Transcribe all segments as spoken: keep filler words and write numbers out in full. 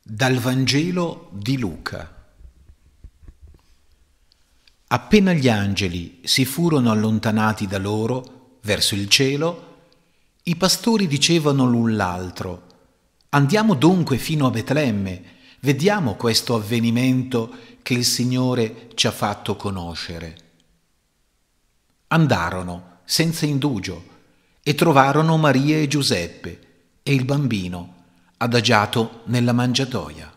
Dal Vangelo di Luca. Appena gli angeli si furono allontanati da loro verso il cielo, i pastori dicevano l'un l'altro: «Andiamo dunque fino a Betlemme, vediamo questo avvenimento che il Signore ci ha fatto conoscere». Andarono senza indugio e trovarono Maria e Giuseppe e il bambino adagiato nella mangiatoia.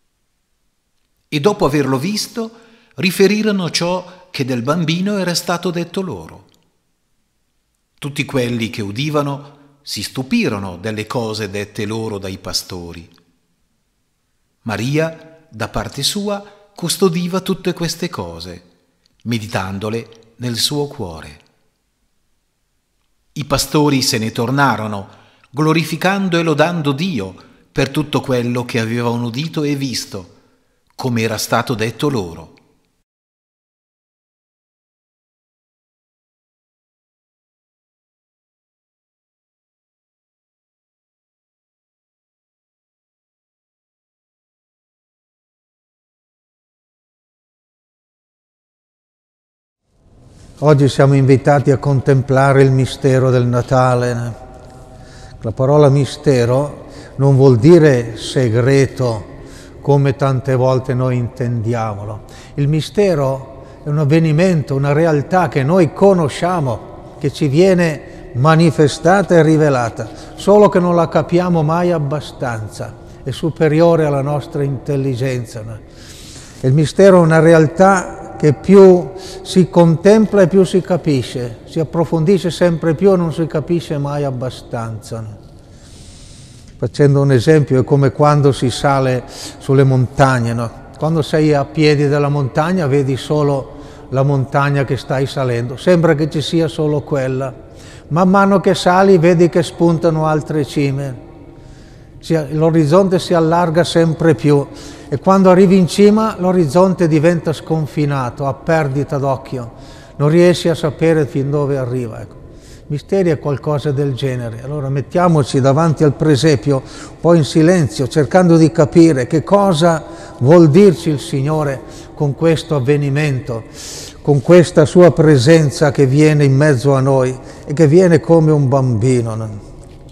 E dopo averlo visto, riferirono ciò che del bambino era stato detto loro. Tutti quelli che udivano si stupirono delle cose dette loro dai pastori. Maria, da parte sua, custodiva tutte queste cose, meditandole nel suo cuore. I pastori se ne tornarono, glorificando e lodando Dio per tutto quello che avevano udito e visto, come era stato detto loro. Oggi siamo invitati a contemplare il mistero del Natale. La parola mistero non vuol dire segreto, come tante volte noi intendiamolo. Il mistero è un avvenimento, una realtà che noi conosciamo, che ci viene manifestata e rivelata, solo che non la capiamo mai abbastanza, è superiore alla nostra intelligenza. Il mistero è una realtà che più si contempla e più si capisce, si approfondisce sempre più e non si capisce mai abbastanza. Facendo un esempio, è come quando si sale sulle montagne, no? Quando sei a piedi della montagna vedi solo la montagna che stai salendo, sembra che ci sia solo quella. Man mano che sali vedi che spuntano altre cime, l'orizzonte si allarga sempre più e quando arrivi in cima l'orizzonte diventa sconfinato, a perdita d'occhio, non riesci a sapere fin dove arriva. Ecco. Misteri è qualcosa del genere. Allora mettiamoci davanti al presepio, un po' in silenzio, cercando di capire che cosa vuol dirci il Signore con questo avvenimento, con questa sua presenza che viene in mezzo a noi e che viene come un bambino.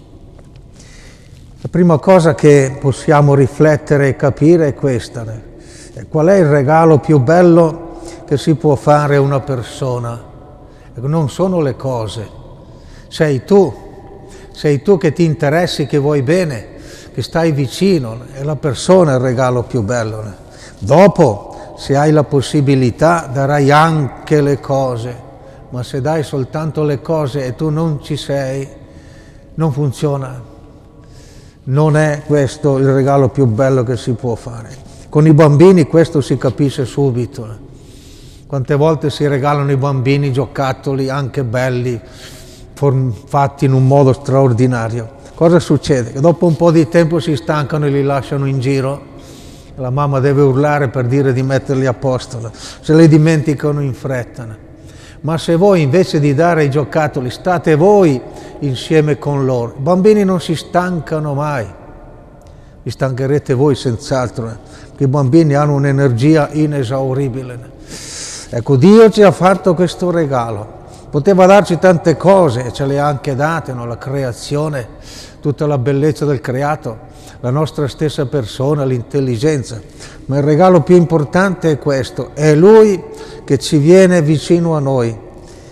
La prima cosa che possiamo riflettere e capire è questa: qual è il regalo più bello che si può fare a una persona? Non sono le cose, sei tu, sei tu che ti interessi, che vuoi bene, che stai vicino, è la persona il regalo più bello. Dopo, se hai la possibilità, darai anche le cose, ma se dai soltanto le cose e tu non ci sei, non funziona. Non è questo il regalo più bello che si può fare. Con i bambini questo si capisce subito. Quante volte si regalano i bambini giocattoli anche belli, fatti in un modo straordinario. Cosa succede? Che dopo un po' di tempo si stancano e li lasciano in giro. La mamma deve urlare per dire di metterli a posto. Se li dimenticano in fretta. Ma se voi invece di dare i giocattoli state voi insieme con loro, i bambini non si stancano mai. Vi stancherete voi senz'altro, eh? Perché i bambini hanno un'energia inesauribile. Ecco, Dio ci ha fatto questo regalo. Poteva darci tante cose, e ce le ha anche date, no? La creazione, tutta la bellezza del creato, la nostra stessa persona, l'intelligenza. Ma il regalo più importante è questo, è Lui che ci viene vicino a noi.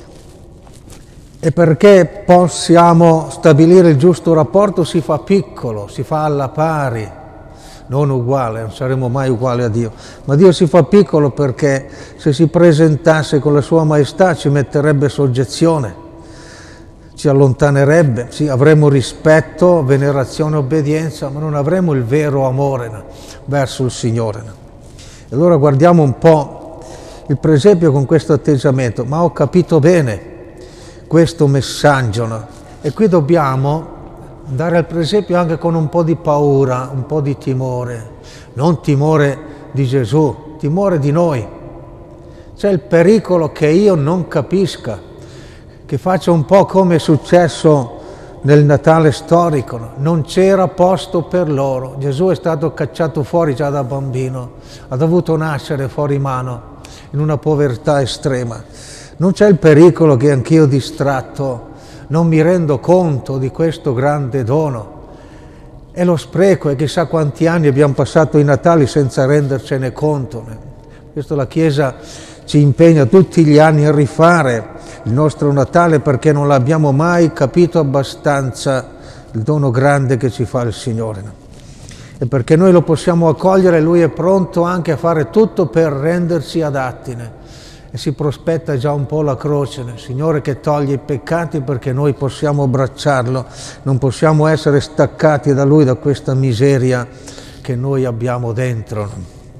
E perché possiamo stabilire il giusto rapporto si fa piccolo, si fa alla pari, non uguale, non saremo mai uguali a Dio, ma Dio si fa piccolo perché se si presentasse con la sua maestà ci metterebbe soggezione, ci allontanerebbe, sì, avremo rispetto, venerazione, obbedienza, ma non avremo il vero amore no, verso il Signore. No. E allora guardiamo un po' il presepio con questo atteggiamento, ma ho capito bene questo messaggio, no? E qui dobbiamo andare al presepio anche con un po' di paura, un po' di timore, non timore di Gesù, timore di noi. C'è il pericolo che io non capisca, che faccia un po' come è successo nel Natale storico, non c'era posto per loro. Gesù è stato cacciato fuori già da bambino, ha dovuto nascere fuori mano, in una povertà estrema. Non c'è il pericolo che anch'io distratto non mi rendo conto di questo grande dono. E lo spreco, e chissà quanti anni abbiamo passato i Natali senza rendercene conto. Questo la Chiesa ci impegna tutti gli anni a rifare il nostro Natale perché non l'abbiamo mai capito abbastanza, il dono grande che ci fa il Signore. E perché noi lo possiamo accogliere, Lui è pronto anche a fare tutto per renderci adatti. E si prospetta già un po' la croce, il Signore che toglie i peccati perché noi possiamo abbracciarlo, non possiamo essere staccati da Lui, da questa miseria che noi abbiamo dentro.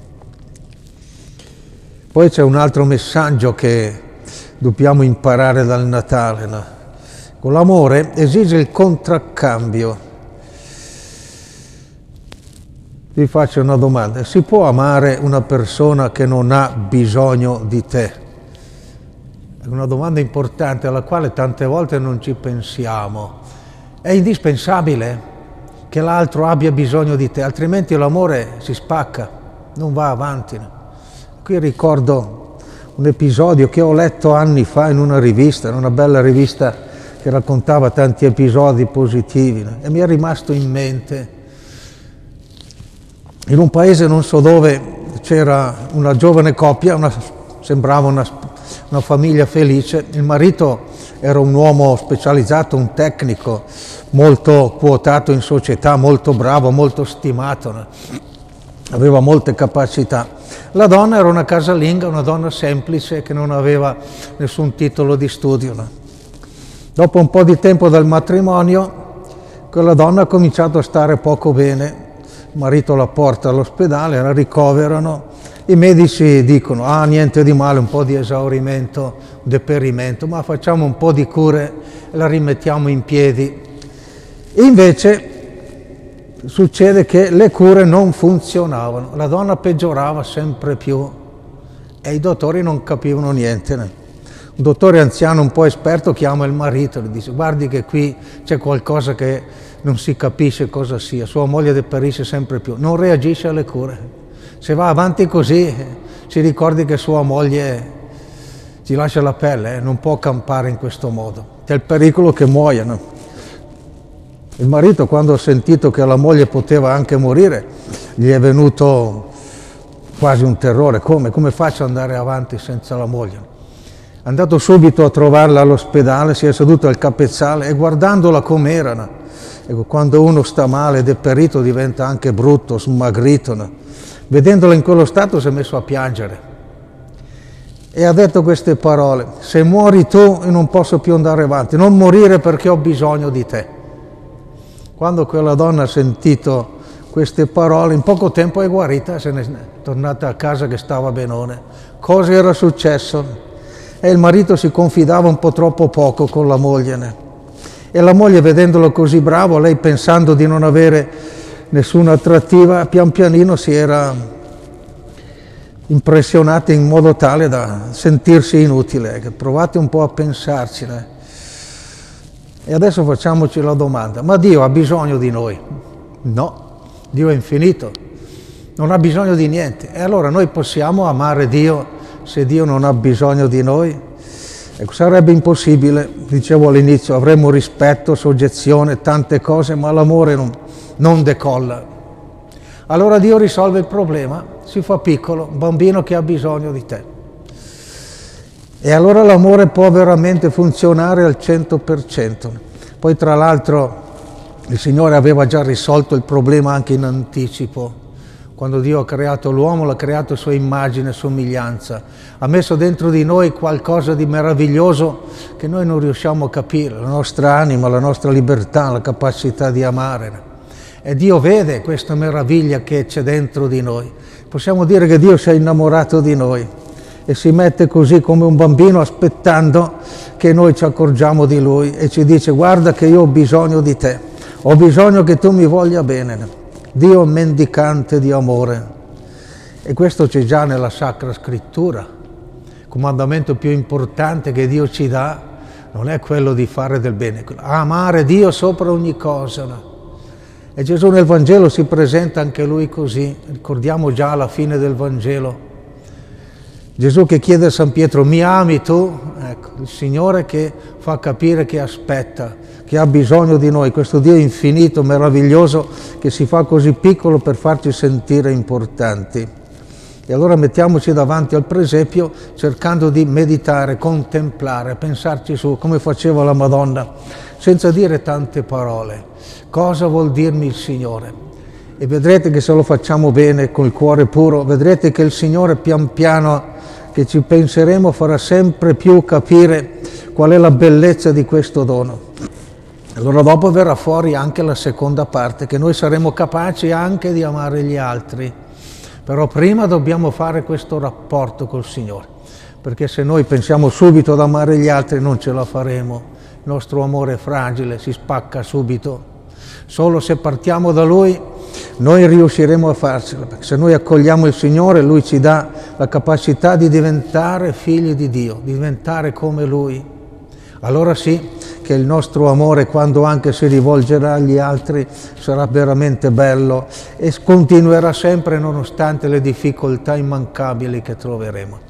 Poi c'è un altro messaggio che dobbiamo imparare dal Natale. No? Con l'amore esige il contraccambio. Vi faccio una domanda: si può amare una persona che non ha bisogno di te? È una domanda importante alla quale tante volte non ci pensiamo. È indispensabile che l'altro abbia bisogno di te, altrimenti l'amore si spacca, non va avanti. Qui ricordo un episodio che ho letto anni fa in una rivista, in una bella rivista che raccontava tanti episodi positivi, e mi è rimasto in mente. In un paese non so dove c'era una giovane coppia, una, sembrava una, una famiglia felice. Il marito era un uomo specializzato, un tecnico molto quotato in società, molto bravo, molto stimato, aveva molte capacità. La donna era una casalinga, una donna semplice che non aveva nessun titolo di studio. Dopo un po' di tempo dal matrimonio, quella donna ha cominciato a stare poco bene. Il marito la porta all'ospedale, la ricoverano, i medici dicono ah niente di male, un po' di esaurimento, deperimento, ma facciamo un po' di cure e la rimettiamo in piedi. E invece succede che le cure non funzionavano, la donna peggiorava sempre più e i dottori non capivano niente. Un dottore anziano un po' esperto chiama il marito e gli dice guardi che qui c'è qualcosa che non si capisce cosa sia, sua moglie deperisce sempre più, non reagisce alle cure. Se va avanti così, si ricordi che sua moglie ci lascia la pelle, eh? Non può campare in questo modo, c'è il pericolo che muoiano. Il marito, quando ha sentito che la moglie poteva anche morire, gli è venuto quasi un terrore. Come? Come faccio ad andare avanti senza la moglie? È andato subito a trovarla all'ospedale, si è seduto al capezzale e guardandola com'era. Ecco, quando uno sta male, deperito, diventa anche brutto, smagrito. No? Vedendola in quello stato si è messo a piangere e ha detto queste parole: se muori tu io non posso più andare avanti, non morire perché ho bisogno di te. Quando quella donna ha sentito queste parole, in poco tempo è guarita, se ne è tornata a casa che stava benone. Cosa era successo? E il marito si confidava un po' troppo poco con la moglie. E la moglie, vedendolo così bravo, lei pensando di non avere nessuna attrattiva, pian pianino si era impressionata in modo tale da sentirsi inutile. Provate un po' a pensarci. E adesso facciamoci la domanda: ma Dio ha bisogno di noi? No, Dio è infinito, non ha bisogno di niente. E allora noi possiamo amare Dio se Dio non ha bisogno di noi? Ecco, sarebbe impossibile, dicevo all'inizio, avremmo rispetto, soggezione, tante cose, ma l'amore non, non decolla. Allora Dio risolve il problema, si fa piccolo, un bambino che ha bisogno di te. E allora l'amore può veramente funzionare al cento per cento. Poi tra l'altro il Signore aveva già risolto il problema anche in anticipo. Quando Dio ha creato l'uomo, l'ha creato a sua immagine e somiglianza. Ha messo dentro di noi qualcosa di meraviglioso che noi non riusciamo a capire, la nostra anima, la nostra libertà, la capacità di amare. E Dio vede questa meraviglia che c'è dentro di noi. Possiamo dire che Dio si è innamorato di noi e si mette così come un bambino aspettando che noi ci accorgiamo di Lui e ci dice: guarda che io ho bisogno di te, ho bisogno che tu mi voglia bene. Dio è mendicante di amore e questo c'è già nella Sacra Scrittura. Il comandamento più importante che Dio ci dà non è quello di fare del bene, amare Dio sopra ogni cosa. No? E Gesù nel Vangelo si presenta anche Lui così, ricordiamo già alla fine del Vangelo. Gesù che chiede a San Pietro, mi ami tu? Ecco, il Signore che fa capire che aspetta, che ha bisogno di noi, questo Dio infinito, meraviglioso, che si fa così piccolo per farci sentire importanti. E allora mettiamoci davanti al presepio cercando di meditare, contemplare, pensarci su, come faceva la Madonna, senza dire tante parole. Cosa vuol dirmi il Signore? E vedrete che se lo facciamo bene, con il cuore puro, vedrete che il Signore pian piano, che ci penseremo, farà sempre più capire qual è la bellezza di questo dono. Allora dopo verrà fuori anche la seconda parte, che noi saremo capaci anche di amare gli altri. Però prima dobbiamo fare questo rapporto col Signore, perché se noi pensiamo subito ad amare gli altri non ce la faremo. Il nostro amore è fragile, si spacca subito. Solo se partiamo da Lui noi riusciremo a farcela, perché se noi accogliamo il Signore, Lui ci dà la capacità di diventare figli di Dio, di diventare come Lui. Allora sì che il nostro amore, quando anche si rivolgerà agli altri, sarà veramente bello e continuerà sempre nonostante le difficoltà immancabili che troveremo.